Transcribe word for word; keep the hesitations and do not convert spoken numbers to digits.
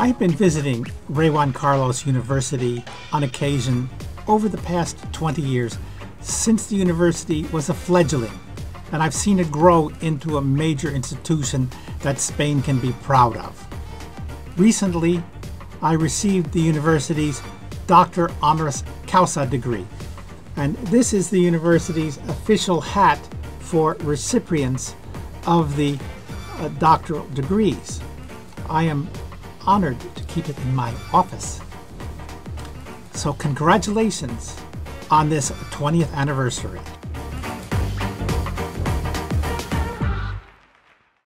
I've been visiting Rey Juan Carlos University on occasion over the past twenty years since the university was a fledgling, and I've seen it grow into a major institution that Spain can be proud of. Recently, I received the university's Doctor Honoris Causa degree, and this is the university's official hat for recipients of the uh, doctoral degrees. I am honored to keep it in my office. So congratulations on this twentieth anniversary.